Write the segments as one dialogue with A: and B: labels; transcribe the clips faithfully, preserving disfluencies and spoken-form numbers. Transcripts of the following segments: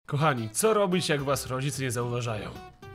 A: Kochani, co robić, jak was rodzice nie zauważają?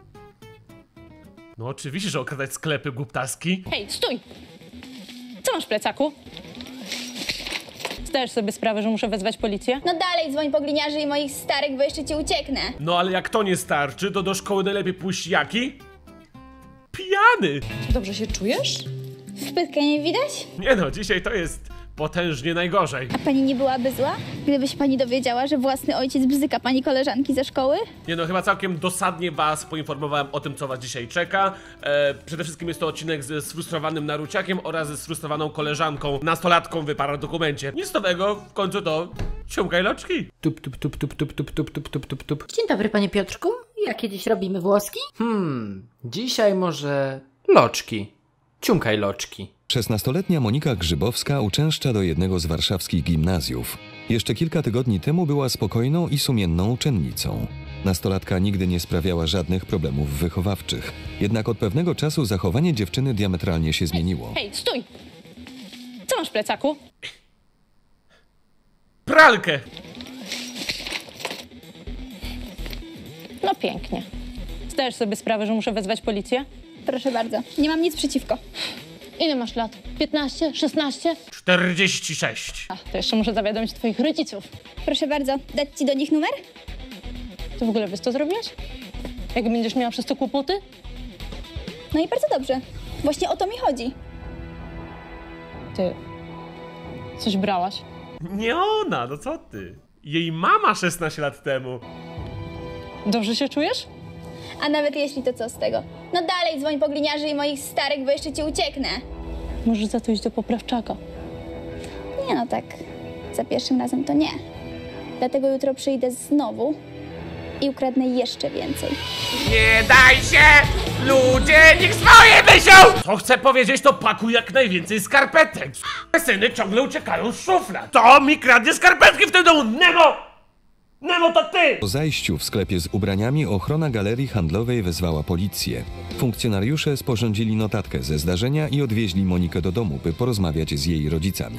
A: No oczywiście, że okradać sklepy, głuptaski.
B: Hej, stój! Co masz w plecaku? Zdajesz sobie sprawę, że muszę wezwać policję?
C: No dalej dzwoń po gliniarzy i moich starych, bo jeszcze ci ucieknę.
A: No ale jak to nie starczy, to do szkoły najlepiej pójść jaki? Pijany!
B: Dobrze się czujesz?
C: Wpytkę nie widać?
A: Nie no, dzisiaj to jest potężnie najgorzej.
C: A pani nie byłaby zła, gdyby się pani dowiedziała, że własny ojciec bzyka pani koleżanki ze szkoły?
A: Nie no, chyba całkiem dosadnie was poinformowałem o tym, co was dzisiaj czeka. E, przede wszystkim jest to odcinek ze sfrustrowanym Naruciakiem oraz ze sfrustrowaną koleżanką, nastolatką w paradokumencie. Nic nowego, w końcu to ciumkaj loczki.
D: Tup, tup, tup, tup, tup, tup, tup, tup, tup, tup, tup.
E: Dzień dobry, panie Piotrku. Jakie dziś robimy włoski?
D: Hmm, dzisiaj może loczki. Ciumkaj loczki.
F: szesnastoletnia Monika Grzybowska uczęszcza do jednego z warszawskich gimnazjów. Jeszcze kilka tygodni temu była spokojną i sumienną uczennicą. Nastolatka nigdy nie sprawiała żadnych problemów wychowawczych. Jednak od pewnego czasu zachowanie dziewczyny diametralnie się zmieniło.
B: Hej, stój! Co masz w plecaku?
A: Pralkę!
B: No pięknie. Zdajesz sobie sprawę, że muszę wezwać policję?
C: Proszę bardzo, nie mam nic przeciwko.
B: Ile masz lat? piętnaście? szesnaście?
A: czterdzieści sześć.
B: A, to jeszcze muszę zawiadomić twoich rodziców.
C: Proszę bardzo, dać ci do nich numer?
B: Ty w ogóle wiesz, co zrobiłaś? Jak będziesz miała przez to kłopoty?
C: No i bardzo dobrze. Właśnie o to mi chodzi.
B: Ty... coś brałaś?
A: Nie ona, no co ty? Jej mama szesnaście lat temu.
B: Dobrze się czujesz?
C: A nawet jeśli, to co z tego? No dalej dzwoń po gliniarzy i moich starych, bo jeszcze ci ucieknę.
B: Możesz za to iść do poprawczaka.
C: Nie no tak, za pierwszym razem to nie. Dlatego jutro przyjdę znowu i ukradnę jeszcze więcej.
A: Nie daj się! Ludzie, niech swoje myślą! Co chcę powiedzieć, to pakuj jak najwięcej skarpetek. Syny ciągle uciekają z szuflad. To mi kradnie skarpetki w tym domu! Nemo! Nemo, to ty!
F: Po zajściu w sklepie z ubraniami ochrona galerii handlowej wezwała policję. Funkcjonariusze sporządzili notatkę ze zdarzenia i odwieźli Monikę do domu, by porozmawiać z jej rodzicami.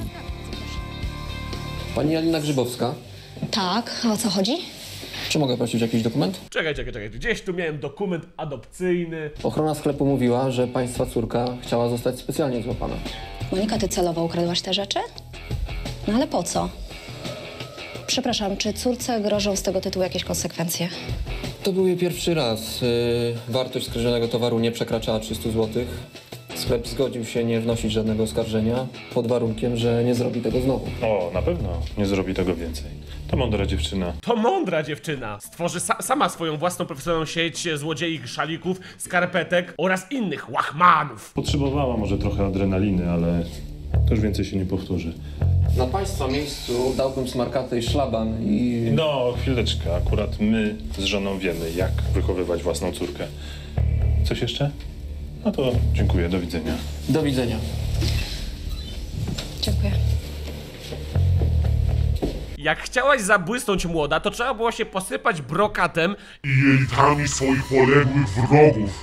G: Pani Alina Grzybowska,
E: Tak, a o co chodzi?
G: czy mogę prosić o jakiś dokument?
A: Czekaj, czekaj, czekaj. Gdzieś tu miałem dokument adopcyjny.
G: Ochrona sklepu mówiła, że państwa córka chciała zostać specjalnie złapana.
E: Monika, ty celowo ukradłaś te rzeczy? No ale po co? Przepraszam, czy córce grożą z tego tytułu jakieś konsekwencje?
G: To był jej pierwszy raz. Yy, wartość skradzionego towaru nie przekraczała trzysta złotych. Sklep zgodził się nie wnosić żadnego oskarżenia, pod warunkiem, że nie zrobi tego znowu.
H: O, na pewno nie zrobi tego więcej. To mądra dziewczyna.
A: To mądra dziewczyna. Stworzy sa sama swoją własną profesjonalną sieć złodziei, szalików, skarpetek oraz innych łachmanów.
H: Potrzebowała może trochę adrenaliny, ale to już więcej się nie powtórzy.
G: Na państwa miejscu dałbym smarkatej szlaban i...
H: No, chwileczkę. Akurat my z żoną wiemy, jak wychowywać własną córkę. Coś jeszcze? No to dziękuję, do widzenia.
G: Do widzenia.
E: Dziękuję.
A: Jak chciałaś zabłysnąć młoda, to trzeba było się posypać brokatem
I: i jelitami swoich poległych wrogów.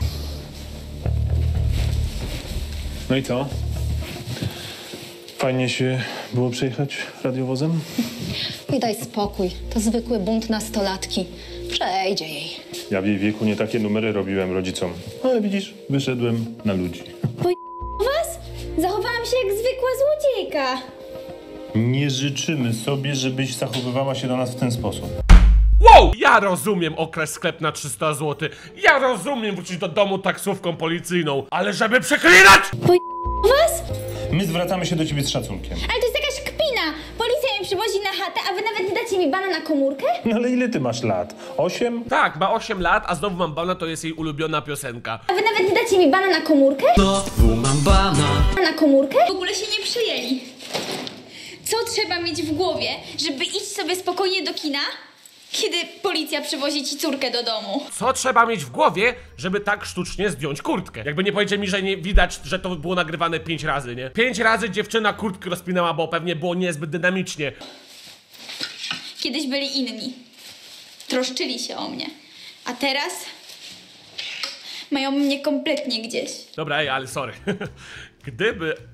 H: No i co? Fajnie się było przejechać radiowozem?
E: I daj spokój, to zwykły bunt nastolatki. Przejdzie jej.
H: Ja w jej wieku nie takie numery robiłem rodzicom. Ale widzisz, wyszedłem na ludzi.
C: Was? Zachowałam się jak zwykła złodziejka.
H: Nie życzymy sobie, żebyś zachowywała się do nas w ten sposób.
A: Wow! Ja rozumiem okraść sklep na trzysta złotych. Ja rozumiem wrócić do domu taksówką policyjną. Ale żeby przeklinać!
C: Was?
H: My zwracamy się do ciebie z szacunkiem.
C: Ale to jest jakaś kpina. Policja mnie przywozi na chatę, a wy nawet nie dacie mi bana na komórkę?
H: No ale ile ty masz lat? Osiem?
A: Tak, ma osiem lat, a znowu mam bana, to jest jej ulubiona piosenka.
C: A wy nawet nie dacie mi bana na komórkę?
D: Znowu mam bana.
C: Na komórkę? W ogóle się nie przyjęli. Co trzeba mieć w głowie, żeby iść sobie spokojnie do kina, kiedy policja przywozi ci córkę do domu?
A: Co trzeba mieć w głowie, żeby tak sztucznie zdjąć kurtkę? Jakby nie powiedzieć mi, że nie widać, że to było nagrywane pięć razy, nie? Pięć razy dziewczyna kurtkę rozpinała, bo pewnie było niezbyt dynamicznie.
C: Kiedyś byli inni. Troszczyli się o mnie. A teraz mają mnie kompletnie gdzieś.
A: Dobra, ej, ale sorry. Gdyby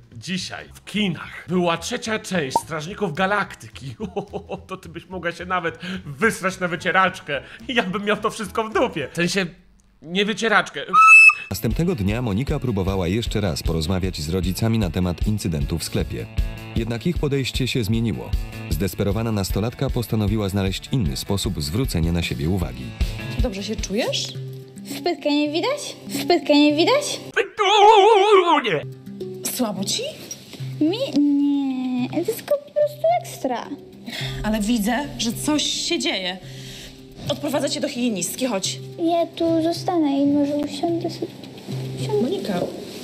A: dzisiaj w kinach była trzecia część Strażników Galaktyki. O, to ty byś mogła się nawet wysrać na wycieraczkę. Ja bym miał to wszystko w dupie. W sensie, nie wycieraczkę.
F: Następnego dnia Monika próbowała jeszcze raz porozmawiać z rodzicami na temat incydentu w sklepie. Jednak ich podejście się zmieniło. Zdesperowana nastolatka postanowiła znaleźć inny sposób zwrócenia na siebie uwagi.
J: Dobrze się czujesz?
C: Wpytkę nie widać? Wpytkę nie widać?
A: Nie.
J: Słabo ci?
C: Mi? Nie, to jest tylko po prostu ekstra.
J: Ale widzę, że coś się dzieje. Odprowadzę cię do higienistki, chodź.
C: Ja tu zostanę i może usiądę sobie. Usiądę.
J: Monika,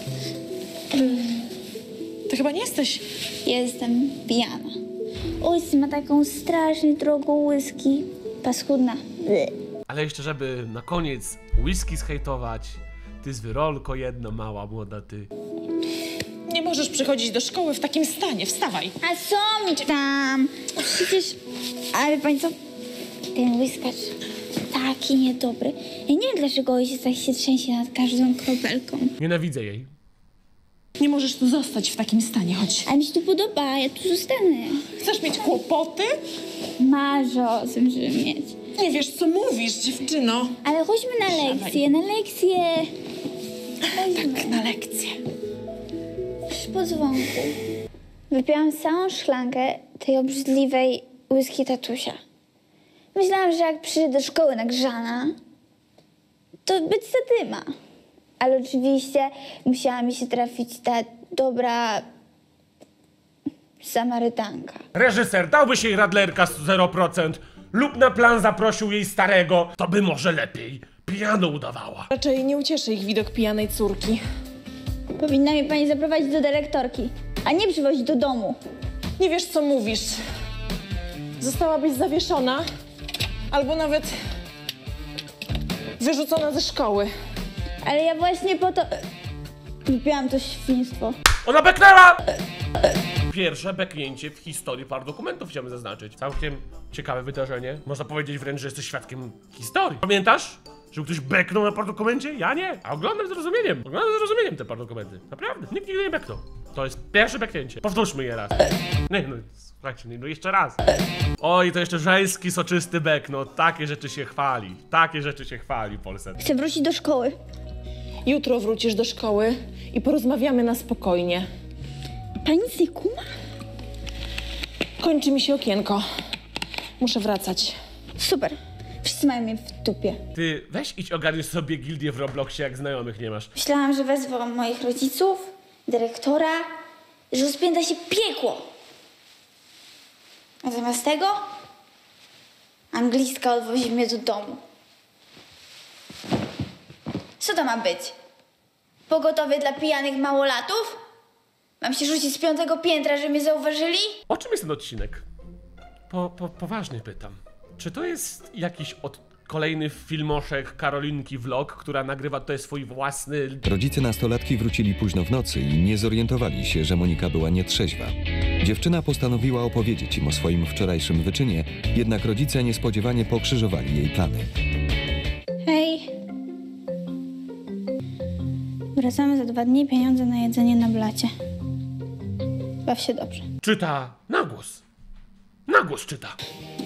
J: ty chyba nie jesteś...
C: Jestem pijana. Ojciec ma taką strasznie drogą whisky. Paskudna. Bleh.
A: Ale jeszcze żeby na koniec whisky zhejtować, ty z wyrolko jedna mała młoda ty.
J: Nie możesz przychodzić do szkoły w takim stanie, wstawaj.
C: A co mi tam? Przecież... Ale pani co? Ten whiskarz taki niedobry. Ja nie wiem, dlaczego ojciec tak się trzęsie nad każdą kropelką.
A: Nienawidzę jej.
J: Nie możesz tu zostać w takim stanie, chodź.
C: Ale mi się tu podoba, ja tu zostanę.
J: Chcesz mieć kłopoty?
C: Marzę o tym, żeby mieć.
J: Nie wiesz, co mówisz, dziewczyno.
C: Ale chodźmy na lekcję, na lekcję.
J: Tak, na lekcję.
C: Już po dzwonku. Wypiłam całą szklankę tej obrzydliwej whisky tatusia. Myślałam, że jak przyjdę do szkoły nagrzana, to być zadyma. Ale oczywiście musiała mi się trafić ta dobra Samarytanka.
A: Reżyser dałby się jej radlerka z zero procent lub na plan zaprosił jej starego, to by może lepiej piano udawała.
J: Raczej nie ucieszy ich widok pijanej córki.
C: Powinna mnie pani zaprowadzić do dyrektorki, a nie przywozić do domu.
J: Nie wiesz, co mówisz. Zostałabyś zawieszona, albo nawet wyrzucona ze szkoły.
C: Ale ja właśnie po to wypiłam to świństwo.
A: Ona beknęła! Pierwsze beknięcie w historii par dokumentów chciałem zaznaczyć. Całkiem ciekawe wydarzenie. Można powiedzieć wręcz, że jesteś świadkiem historii. Pamiętasz, że ktoś beknął na par dokumencie? Ja nie. A oglądam z zrozumieniem. Oglądam z zrozumieniem te par dokumenty. Naprawdę. Nikt nigdy nie beknął. To jest pierwsze beknięcie. Powtórzmy je raz. Nie no, słuchajcie, no jeszcze raz. Oj, to jeszcze żeński, soczysty bek. No takie rzeczy się chwali. Takie rzeczy się chwali, Polsat.
C: Chcę wrócić do szkoły.
J: Jutro wrócisz do szkoły i porozmawiamy na spokojnie.
C: Pani nic nie kuma?
J: Kończy mi się okienko. Muszę wracać.
C: Super. Wszyscy mają mnie w dupie.
A: Ty weź idź ogarnij sobie gildię w Robloxie, jak znajomych nie masz.
C: Myślałam, że wezwę moich rodziców, dyrektora, że rozpęta się piekło. A zamiast tego anglistka odwozi mnie do domu. Co to ma być? Pogotowie dla pijanych małolatów? Mam się rzucić z piątego piętra, żeby mnie zauważyli?
A: O czym jest ten odcinek? Po, po, poważnie pytam. Czy to jest jakiś od kolejny filmoszek Karolinki Vlog, która nagrywa tutaj swój własny...
F: Rodzice nastolatki wrócili późno w nocy i nie zorientowali się, że Monika była nietrzeźwa. Dziewczyna postanowiła opowiedzieć im o swoim wczorajszym wyczynie, jednak rodzice niespodziewanie pokrzyżowali jej plany.
C: Hej. Wracamy za dwa dni, pieniądze na jedzenie na blacie. Baw się dobrze.
A: Czyta na głos. Na głos czyta.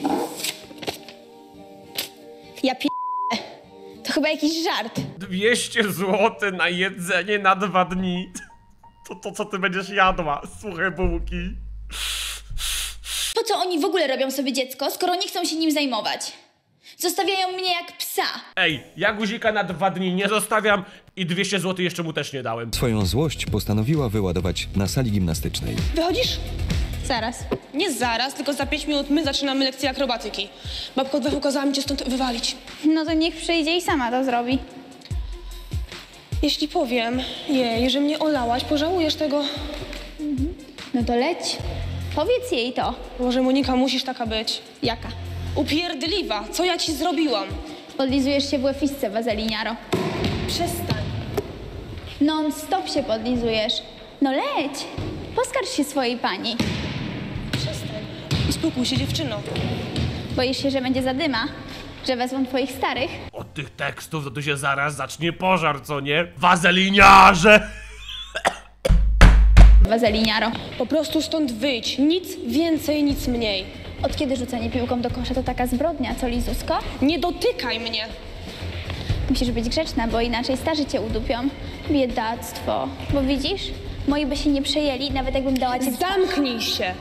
C: Ja pi... To chyba jakiś żart.
A: dwieście złotych na jedzenie na dwa dni. To, to co ty będziesz jadła? Suche bułki.
C: Po co oni w ogóle robią sobie dziecko, skoro nie chcą się nim zajmować? Zostawiają mnie jak psa.
A: Ej, ja guzika na dwa dni nie zostawiam i dwieście złotych jeszcze mu też nie dałem.
F: Swoją złość postanowiła wyładować na sali gimnastycznej.
J: Wychodzisz?
C: Zaraz.
J: Nie zaraz, tylko za pięć minut my zaczynamy lekcję akrobatyki. Babka od dachu kazała mi cię stąd wywalić.
C: No to niech przyjdzie i sama to zrobi.
J: Jeśli powiem jej, że mnie olałaś, pożałujesz tego.
C: Mhm. No to leć. Powiedz jej to.
J: Może Monika, musisz taka być.
C: Jaka?
J: Upierdliwa, co ja ci zrobiłam?
C: Podlizujesz się w łefisce, wazeliniaro.
J: Przestań.
C: Non-stop się podlizujesz. No leć. Poskarż się swojej pani.
J: Przestań. Uspokój się, dziewczyno.
C: Boisz się, że będzie zadyma? Że wezmą twoich starych?
A: Od tych tekstów to tu się zaraz zacznie pożar, co nie? Wazeliniarze!
C: wazeliniaro.
K: Po prostu stąd wyjdź. Nic więcej, nic mniej.
C: Od kiedy rzucanie piłką do kosza to taka zbrodnia, co Lizusko?
K: Nie dotykaj mnie!
C: Musisz być grzeczna, bo inaczej starzy cię udupią. Biedactwo. Bo widzisz, moi by się nie przejęli, nawet jakbym dała cię...
K: Zamknij się!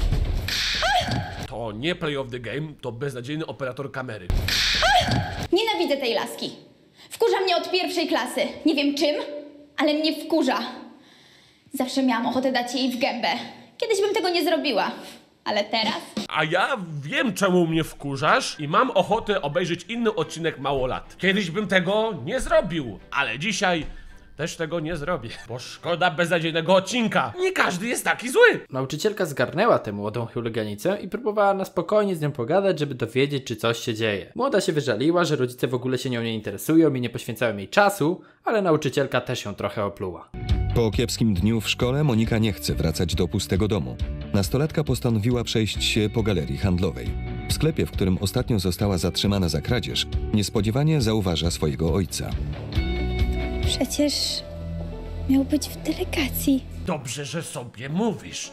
A: To nie play of the game, to beznadziejny operator kamery.
C: Nienawidzę tej laski. Wkurza mnie od pierwszej klasy. Nie wiem czym, ale mnie wkurza. Zawsze miałam ochotę dać jej w gębę. Kiedyś bym tego nie zrobiła, ale teraz...
A: A ja wiem, czemu mnie wkurzasz i mam ochotę obejrzeć inny odcinek Małolat. Kiedyś bym tego nie zrobił, ale dzisiaj też tego nie zrobię, bo szkoda beznadziejnego odcinka. Nie każdy jest taki zły.
D: Nauczycielka zgarnęła tę młodą chuliganicę i próbowała na spokojnie z nią pogadać, żeby dowiedzieć, czy coś się dzieje. Młoda się wyżaliła, że rodzice w ogóle się nią nie interesują i nie poświęcają jej czasu, ale nauczycielka też ją trochę opluła.
F: Po kiepskim dniu w szkole Monika nie chce wracać do pustego domu. Nastolatka postanowiła przejść się po galerii handlowej. W sklepie, w którym ostatnio została zatrzymana za kradzież, niespodziewanie zauważa swojego ojca.
C: Przecież miał być w delegacji.
A: Dobrze, że sobie mówisz.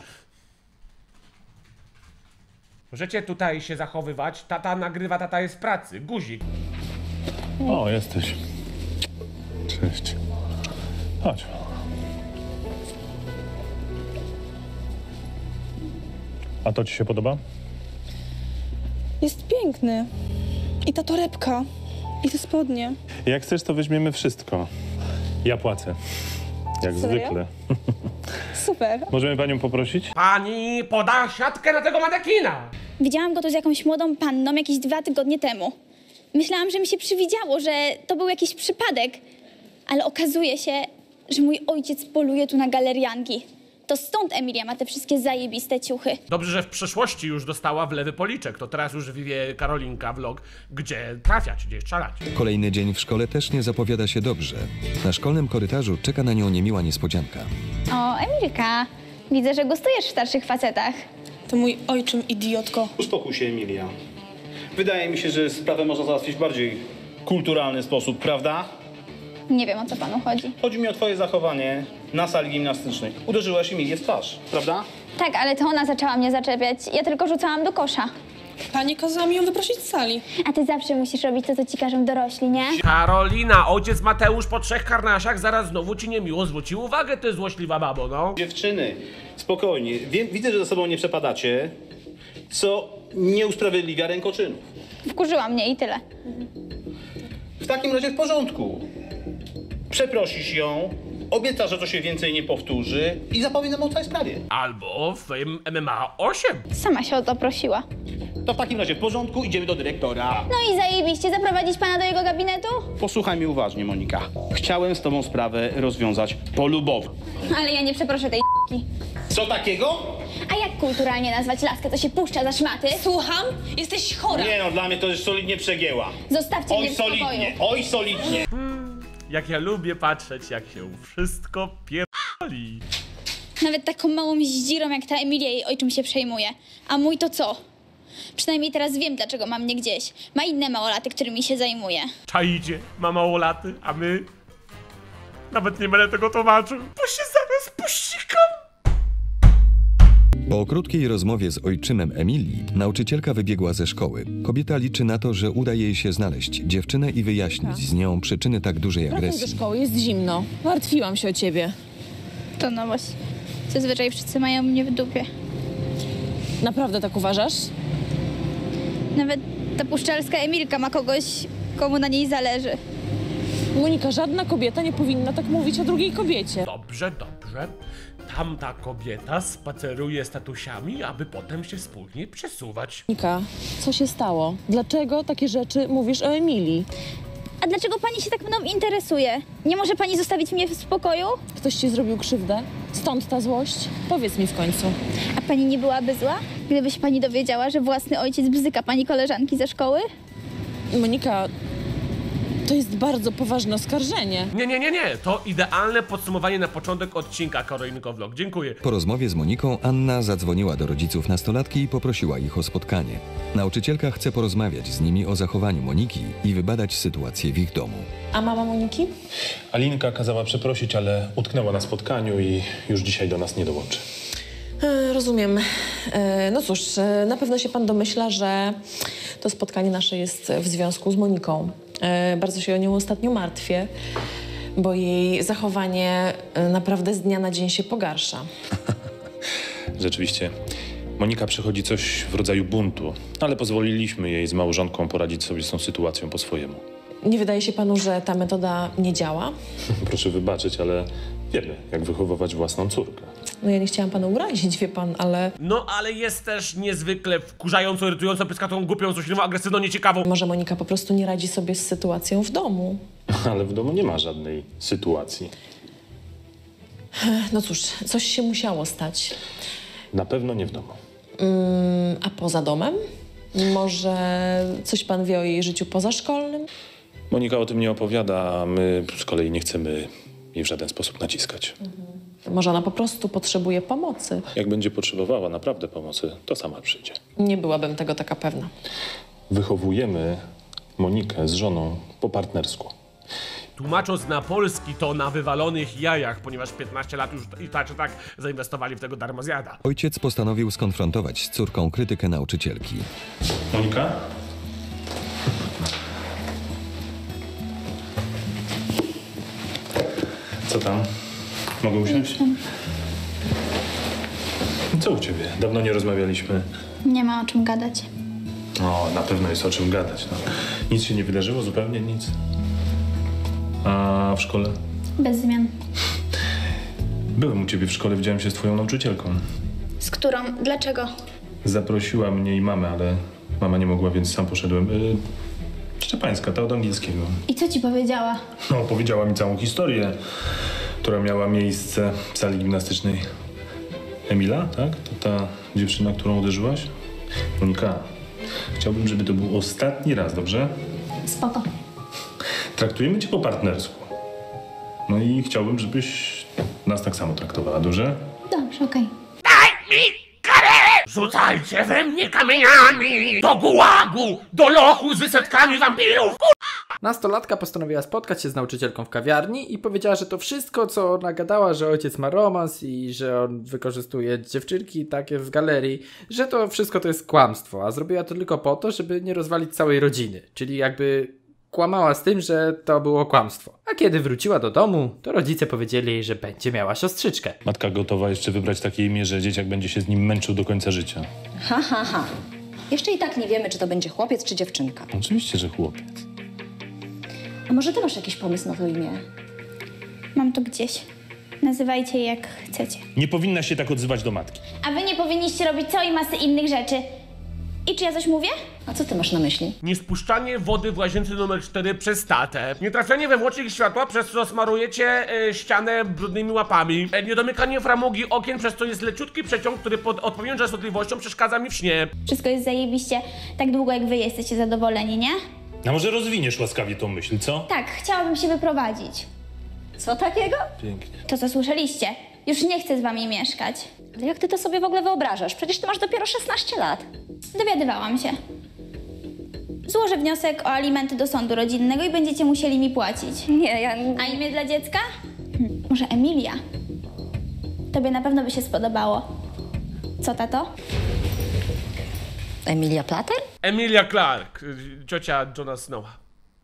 A: Możecie tutaj się zachowywać. Tata nagrywa, tata jest w pracy. Guzik.
H: O, jesteś. Cześć. Chodź. A to ci się podoba?
K: Jest piękny. I ta torebka. I te spodnie.
H: Jak chcesz, to weźmiemy wszystko. Ja płacę. Jak
K: Serio?
H: zwykle.
K: Super.
H: Możemy panią poprosić?
A: Pani poda siatkę na tego manekina.
C: Widziałam go tu z jakąś młodą panną jakieś dwa tygodnie temu. Myślałam, że mi się przywidziało, że to był jakiś przypadek. Ale okazuje się, że mój ojciec poluje tu na galerianki. To stąd Emilia ma te wszystkie zajebiste ciuchy.
A: Dobrze, że w przeszłości już dostała w lewy policzek. To teraz już wie Karolinka vlog, gdzie trafiać, gdzie strzelać.
F: Kolejny dzień w szkole też nie zapowiada się dobrze. Na szkolnym korytarzu czeka na nią niemiła niespodzianka.
C: O, Emilka, widzę, że gustujesz w starszych facetach.
K: To mój ojczym, idiotko.
L: Uspokój się, Emilia. Wydaje mi się, że sprawę można załatwić w bardziej kulturalny sposób, prawda?
C: Nie wiem, o co panu chodzi.
L: Chodzi mi o twoje zachowanie na sali gimnastycznej. Uderzyłaś Emilię w twarz, prawda?
C: Tak, ale to ona zaczęła mnie zaczepiać. Ja tylko rzucałam do kosza.
K: Pani kazała mi ją wyprosić z sali.
C: A ty zawsze musisz robić to, co ci każą dorośli, nie?
A: Karolina, ojciec Mateusz po trzech karnasiach zaraz znowu ci niemiło zwrócił uwagę, ty złośliwa babo, no.
L: Dziewczyny, spokojnie. Wiem, widzę, że ze sobą nie przepadacie, co nie usprawiedliwia rękoczynów.
C: Wkurzyła mnie i tyle.
L: W takim razie w porządku. Przeprosisz ją, obiecasz, że to się więcej nie powtórzy i zapominam o całej sprawie.
A: Albo w M M A osiem.
C: Sama się o to prosiła.
L: To w takim razie w porządku, idziemy do dyrektora.
C: No i zajebiście, zaprowadzić pana do jego gabinetu?
L: Posłuchaj mnie uważnie, Monika. Chciałem z tobą sprawę rozwiązać polubownie.
C: Ale ja nie przeproszę tej k***ki.
L: Co takiego?
C: A jak kulturalnie nazwać laskę, co się puszcza za szmaty?
K: Słucham? Jesteś chora.
L: Nie no, dla mnie to już solidnie przegięła.
C: Zostawcie
L: Oj,
C: mnie w spokoju.
L: solidnie, oj, solidnie.
A: Jak ja lubię patrzeć, jak się wszystko pierdoli.
C: Nawet taką małą zdzirą jak ta Emilia jej ojczym się przejmuje. A mój to co? Przynajmniej teraz wiem, dlaczego mam mnie gdzieś. Ma inne małolaty, którymi się zajmuje.
A: Czaicie, ma małolaty, a my... Nawet nie będę tego tłumaczył, bo się zaraz pościkam.
F: Po krótkiej rozmowie z ojczymem Emilii, nauczycielka wybiegła ze szkoły. Kobieta liczy na to, że uda jej się znaleźć dziewczynę i wyjaśnić z nią przyczyny tak dużej
J: Wracaj
F: agresji.
J: do szkoły, jest zimno. Martwiłam się o ciebie.
C: To nowość. Zazwyczaj wszyscy mają mnie w dupie.
J: Naprawdę tak uważasz?
C: Nawet ta puszczalska Emilka ma kogoś, komu na niej zależy.
J: Monika, żadna kobieta nie powinna tak mówić o drugiej kobiecie.
A: Dobrze, dobrze. Tamta kobieta spaceruje z tatusiami, aby potem się wspólnie przesuwać.
J: Monika, co się stało? Dlaczego takie rzeczy mówisz o Emilii?
C: A dlaczego pani się tak mną interesuje? Nie może pani zostawić mnie w spokoju?
J: Ktoś ci zrobił krzywdę? Stąd ta złość? Powiedz mi w końcu.
C: A pani nie byłaby zła, gdyby się pani dowiedziała, że własny ojciec bzyka pani koleżanki ze szkoły?
J: Monika, To jest bardzo poważne oskarżenie.
A: Nie, nie, nie, nie. To idealne podsumowanie na początek odcinka Karolinko Vlog. Dziękuję.
F: Po rozmowie z Moniką Anna zadzwoniła do rodziców nastolatki i poprosiła ich o spotkanie. Nauczycielka chce porozmawiać z nimi o zachowaniu Moniki i wybadać sytuację w ich domu.
J: A mama Moniki?
H: Alinka kazała przeprosić, ale utknęła na spotkaniu i już dzisiaj do nas nie dołączy.
M: E, rozumiem. E, no cóż, e, na pewno się pan domyśla, że to spotkanie nasze jest w związku z Moniką. E, bardzo się o nią ostatnio martwię, bo jej zachowanie e, naprawdę z dnia na dzień się pogarsza.
H: Rzeczywiście, Monika przechodzi coś w rodzaju buntu, ale pozwoliliśmy jej z małżonką poradzić sobie z tą sytuacją po swojemu.
M: Nie wydaje się panu, że ta metoda nie działa?
H: Proszę wybaczyć, ale wiemy, jak wychowywać własną córkę.
M: No ja nie chciałam pana urazić, wie pan, ale...
A: No, ale jest też niezwykle wkurzająco, irytująco, pyskatą, głupią, złośliwą, agresywną, nieciekawą.
M: Może Monika po prostu nie radzi sobie z sytuacją w domu.
H: Ale w domu nie ma żadnej sytuacji.
M: No cóż, coś się musiało stać.
H: Na pewno nie w domu.
M: Mm, a poza domem? Może coś pan wie o jej życiu pozaszkolnym?
H: Monika o tym nie opowiada, a my z kolei nie chcemy jej w żaden sposób naciskać.
M: Mhm. Może ona po prostu potrzebuje pomocy.
H: Jak będzie potrzebowała naprawdę pomocy, to sama przyjdzie.
M: Nie byłabym tego taka pewna.
H: Wychowujemy Monikę z żoną po partnersku.
A: Tłumacząc na polski, to na wywalonych jajach, ponieważ piętnaście lat już i tak czy tak zainwestowali w tego darmozjada.
F: Ojciec postanowił skonfrontować z córką krytykę nauczycielki.
H: Monika? Co tam? Mogę usiąść? Co u ciebie? Dawno nie rozmawialiśmy.
C: Nie ma o czym gadać.
H: O, na pewno jest o czym gadać. No. Nic się nie wydarzyło? Zupełnie nic? A w szkole?
C: Bez zmian.
H: Byłem u ciebie w szkole, widziałem się z twoją nauczycielką.
C: Z którą? Dlaczego?
H: Zaprosiła mnie i mamę, ale mama nie mogła, więc sam poszedłem. Yy, Szczepańska, ta od angielskiego.
C: I co ci powiedziała?
H: No, opowiedziała mi całą historię, która miała miejsce w sali gimnastycznej. Emila, tak? To ta dziewczyna, którą uderzyłaś? Monika, chciałbym, żeby to był ostatni raz, dobrze?
C: Spoko.
H: Traktujemy cię po partnersku. No i chciałbym, żebyś nas tak samo traktowała, dobrze?
C: Dobrze, okej.
A: Daj mi karę! Rzucajcie we mnie kamieniami! Do gułagu! Do lochu z wysetkami wampirów!
D: Nastolatka postanowiła spotkać się z nauczycielką w kawiarni i powiedziała, że to wszystko, co ona gadała, że ojciec ma romans i że on wykorzystuje dziewczynki takie z galerii, że to wszystko to jest kłamstwo, a zrobiła to tylko po to, żeby nie rozwalić całej rodziny. Czyli jakby kłamała z tym, że to było kłamstwo. A kiedy wróciła do domu, to rodzice powiedzieli jej, że będzie miała siostrzyczkę.
H: Matka gotowa jeszcze wybrać takie imię, że dzieciak będzie się z nim męczył do końca życia.
E: Ha, ha, ha. Jeszcze i tak nie wiemy, czy to będzie chłopiec, czy dziewczynka.
H: Oczywiście, że chłopiec.
E: A może ty masz jakiś pomysł na to imię?
C: Mam to gdzieś. Nazywajcie je jak chcecie.
H: Nie powinna się tak odzywać do matki.
C: A wy nie powinniście robić całej masy innych rzeczy. I czy ja coś mówię?
E: A co ty masz na myśli?
A: Niespuszczanie wody w łazience numer cztery przez tatę. Nie trafianie we włącznik światła, przez co smarujecie e, ścianę brudnymi łapami. E, nie domykanie framugi okien, przez co jest leciutki przeciąg, który pod odpowiednią częstotliwością przeszkadza mi w śnie.
C: Wszystko jest zajebiście tak długo, jak wy jesteście zadowoleni, nie?
H: A może rozwiniesz łaskawie tą myśl, co?
C: Tak, chciałabym się wyprowadzić.
E: Co takiego?
H: Pięknie.
C: To, co słyszeliście. Już nie chcę z wami mieszkać.
E: Ale jak ty to sobie w ogóle wyobrażasz? Przecież ty masz dopiero szesnaście lat.
C: Dowiadywałam się. Złożę wniosek o alimenty do sądu rodzinnego i będziecie musieli mi płacić.
E: Nie, ja...
C: A imię dla dziecka? Hm, może Emilia? Tobie na pewno by się spodobało. Co, tato?
E: Emilia Plater?
A: Emilia Clarke, ciocia Johna Snowa.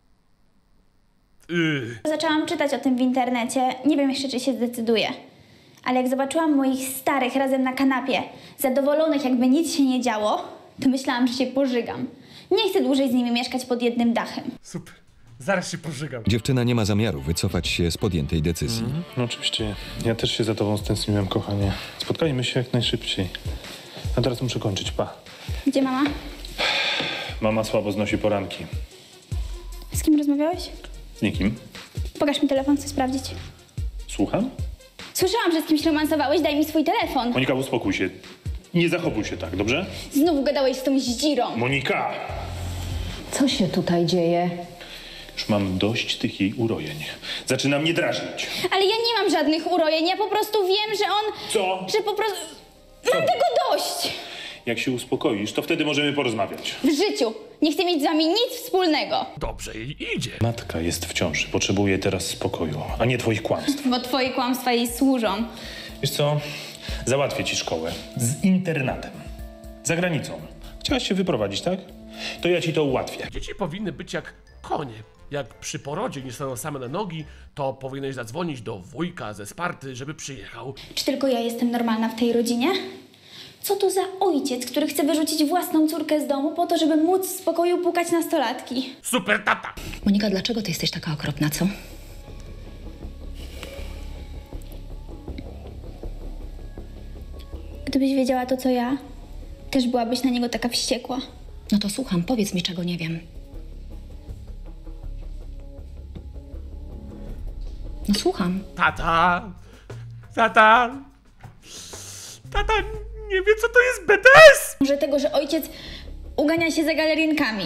A: Yy.
C: Zaczęłam czytać o tym w internecie. Nie wiem jeszcze, czy się zdecyduję. Ale jak zobaczyłam moich starych razem na kanapie, zadowolonych, jakby nic się nie działo, to myślałam, że się pożygam. Nie chcę dłużej z nimi mieszkać pod jednym dachem.
A: Super. Zaraz się pożygam.
F: Dziewczyna nie ma zamiaru wycofać się z podjętej decyzji.
H: Mm, no oczywiście. Ja też się za tobą stęskniłem, kochanie. Spotkajmy się jak najszybciej. A teraz muszę kończyć, pa.
C: Gdzie mama?
H: Mama słabo znosi poranki.
C: Z kim rozmawiałeś?
H: Z nikim.
C: Pokaż mi telefon, chcę sprawdzić.
H: Słucham?
C: Słyszałam, że z kimś romansowałeś, daj mi swój telefon.
H: Monika, uspokój się. Nie zachowuj się tak, dobrze?
C: Znów gadałeś z tą zdzirą.
H: Monika!
E: Co się tutaj dzieje?
H: Już mam dość tych jej urojeń. Zaczyna mnie drażnić.
C: Ale ja nie mam żadnych urojeń, ja po prostu wiem, że on...
H: Co?
C: Że po prostu... Mam tego dość!
H: Jak się uspokoisz, to wtedy możemy porozmawiać.
C: W życiu nie chcę mieć z wami nic wspólnego.
A: Dobrze jej idzie.
H: Matka jest w ciąży. Potrzebuje teraz spokoju, a nie twoich kłamstw.
C: Bo twoje kłamstwa jej służą.
H: Wiesz co? Załatwię ci szkołę. Z internatem. Za granicą. Chciałaś się wyprowadzić, tak? To ja ci to ułatwię.
A: Dzieci powinny być jak konie. Jak przy porodzie nie staną same na nogi, to powinieneś zadzwonić do wujka ze Sparty, żeby przyjechał.
C: Czy tylko ja jestem normalna w tej rodzinie? Co to za ojciec, który chce wyrzucić własną córkę z domu po to, żeby móc w spokoju pukać nastolatki?
A: Super tata!
E: Monika, dlaczego ty jesteś taka okropna, co?
C: Gdybyś wiedziała to, co ja, też byłabyś na niego taka wściekła.
E: No to słucham, powiedz mi, czego nie wiem. No słucham.
A: Tata! Tata! Tata nie wie, co to jest B D S!
C: Może tego, że ojciec ugania się za galerienkami.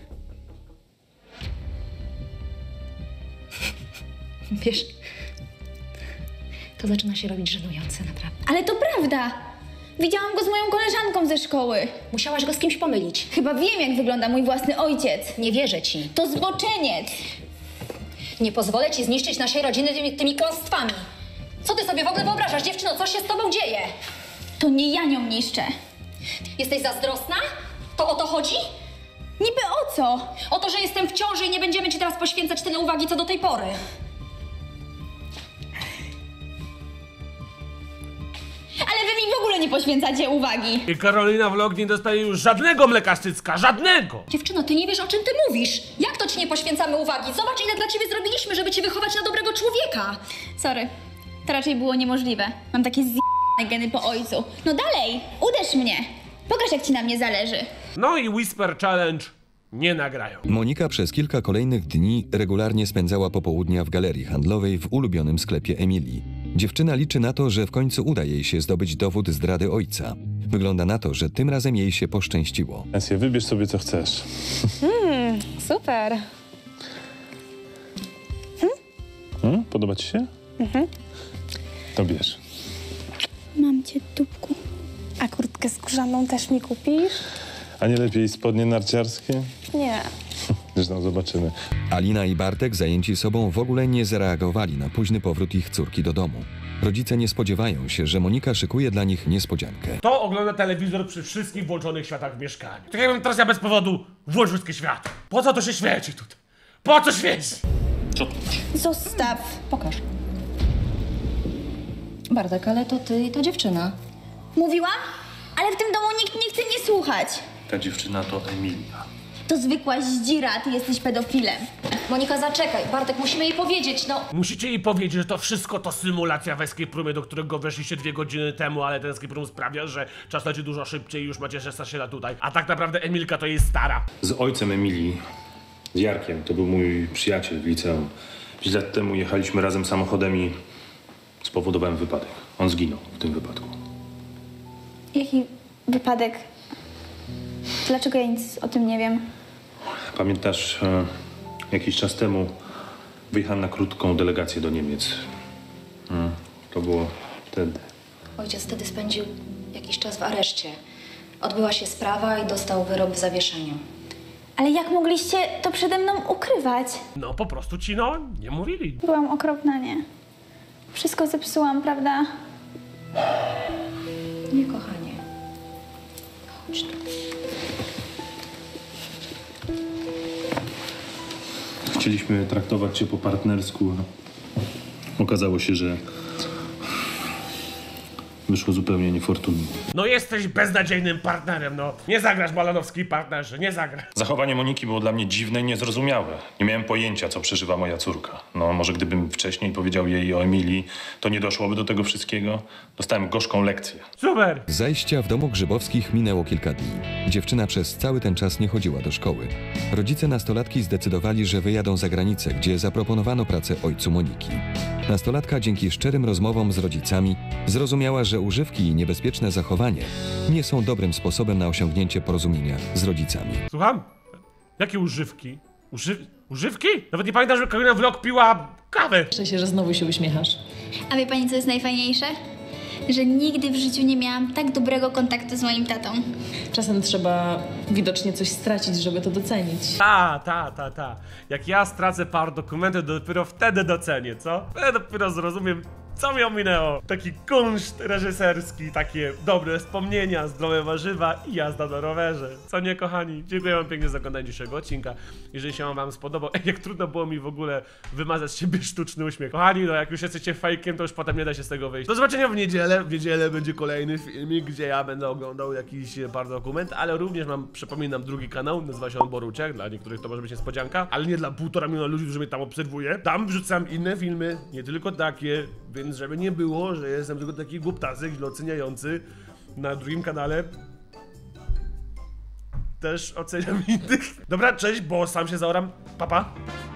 E: Wiesz, to zaczyna się robić żenujące, naprawdę.
C: Ale to prawda! Widziałam go z moją koleżanką ze szkoły.
E: Musiałaś go z kimś pomylić.
C: Chyba wiem, jak wygląda mój własny ojciec.
E: Nie wierzę ci.
C: To zboczeniec!
E: Nie pozwolę ci zniszczyć naszej rodziny tymi, tymi kłamstwami. Co ty sobie w ogóle wyobrażasz, dziewczyno? Co się z tobą dzieje?
C: To nie ja nią niszczę.
E: Jesteś zazdrosna? To o to chodzi?
C: Niby o co?
E: O to, że jestem w ciąży i nie będziemy ci teraz poświęcać tyle uwagi, co do tej pory.
C: Ale wy mi w ogóle nie poświęcacie uwagi.
A: I Karolina Vlog nie dostaje już żadnego mleka szczycka, żadnego!
E: Dziewczyno, ty nie wiesz, o czym ty mówisz. Jak to ci nie poświęcamy uwagi? Zobacz, ile dla ciebie zrobiliśmy, żeby cię wychować na dobrego człowieka.
C: Sorry, to raczej było niemożliwe. Mam takie z***ne geny po ojcu. No dalej, uderz mnie. Pokaż, jak ci na mnie zależy.
A: No i Whisper Challenge nie nagrają.
F: Monika przez kilka kolejnych dni regularnie spędzała popołudnia w galerii handlowej w ulubionym sklepie Emilii. Dziewczyna liczy na to, że w końcu uda jej się zdobyć dowód zdrady ojca. Wygląda na to, że tym razem jej się poszczęściło.
H: Esja, wybierz sobie, co chcesz.
K: Mmm, super.
H: Hmm? Hmm? Podoba ci się?
K: Mhm.
H: To bierz.
C: Mam cię, dupku.
K: A kurtkę skórzaną też mi kupisz?
H: A nie lepiej spodnie narciarskie?
K: Nie.
H: Zresztą zobaczymy.
F: Alina i Bartek, zajęci sobą, w ogóle nie zareagowali na późny powrót ich córki do domu. Rodzice nie spodziewają się, że Monika szykuje dla nich niespodziankę.
A: To ogląda telewizor przy wszystkich włączonych światach w mieszkaniu. Tak jakbym teraz ja bez powodu włączył wszystkie światła. Po co to się świeci tutaj? Po co świeci?
H: Co to?
C: Zostaw.
E: Pokaż. Bartek, ale to ty i ta dziewczyna.
C: Mówiłam? Ale w tym domu nikt nie chce mnie słuchać.
H: Ta dziewczyna to Emilia.
C: To zwykła zdzira, ty jesteś pedofilem.
E: Monika, zaczekaj. Bartek, musimy jej powiedzieć, no.
A: Musicie jej powiedzieć, że to wszystko to symulacja w escape roomie, do którego weszliście dwie godziny temu, ale ten escape room sprawia, że czas leci dużo szybciej i już macie szesnaście lat tutaj. A tak naprawdę Emilka to jest stara.
H: Z ojcem Emilii, z Jarkiem, to był mój przyjaciel w liceum. pięć lat temu jechaliśmy razem samochodem i spowodowałem wypadek. On zginął w tym wypadku.
C: Jaki wypadek? Dlaczego ja nic o tym nie wiem?
H: Pamiętasz, e, jakiś czas temu wyjechałem na krótką delegację do Niemiec. Mm, to było wtedy.
E: Ojciec wtedy spędził jakiś czas w areszcie. Odbyła się sprawa i dostał wyrok w zawieszeniu.
C: Ale jak mogliście to przede mną ukrywać?
A: No po prostu ci no nie mówili.
C: Byłam okropna, nie? Wszystko zepsułam, prawda?
E: Nie, kochanie. Chodź tu.
H: Chcieliśmy traktować cię po partnersku. Okazało się, że wyszło zupełnie niefortunnie.
A: No jesteś beznadziejnym partnerem, no. Nie zagrasz Balanowskiej partnerze, nie zagrasz.
H: Zachowanie Moniki było dla mnie dziwne i niezrozumiałe. Nie miałem pojęcia, co przeżywa moja córka. No, może gdybym wcześniej powiedział jej o Emilii, to nie doszłoby do tego wszystkiego. Dostałem gorzką lekcję.
A: Super!
F: Z zajścia w domu Grzybowskich minęło kilka dni. Dziewczyna przez cały ten czas nie chodziła do szkoły. Rodzice nastolatki zdecydowali, że wyjadą za granicę, gdzie zaproponowano pracę ojcu Moniki. Nastolatka dzięki szczerym rozmowom z rodzicami zrozumiała, że używki i niebezpieczne zachowanie nie są dobrym sposobem na osiągnięcie porozumienia z rodzicami.
A: Słucham? Jakie używki? Uży... Używki? Nawet nie pamiętam, że Karolina Vlog piła kawę.
M: Cieszę się, że znowu się uśmiechasz.
C: A wie pani, co jest najfajniejsze? Że nigdy w życiu nie miałam tak dobrego kontaktu z moim tatą.
M: Czasem trzeba widocznie coś stracić, żeby to docenić.
A: Ta, ta, ta, ta. Jak ja stracę parę dokumentów, dopiero wtedy docenię, co? Ja dopiero zrozumiem, co mi ominęło. Taki kunszt reżyserski, takie dobre wspomnienia, zdrowe warzywa i jazda na rowerze. Co nie, kochani? Dziękuję wam pięknie za oglądanie dzisiejszego odcinka. Jeżeli się on wam spodobał, jak trudno było mi w ogóle wymazać z siebie sztuczny uśmiech. Kochani, no jak już jesteście fejkiem, to już potem nie da się z tego wyjść. Do zobaczenia w niedzielę. W niedzielę będzie kolejny filmik, gdzie ja będę oglądał jakiś par dokument, ale również mam, przypominam, drugi kanał, nazywa się On Boruciak. Dla niektórych to może być niespodzianka, ale nie dla półtora miliona ludzi, którzy mnie tam obserwuje. Tam wrzucam inne filmy, nie tylko takie, więc żeby nie było, że jestem tylko taki głuptasek, źle oceniający. Na drugim kanale też oceniam innych. Dobra, cześć, bo sam się zaoram. Pa, pa.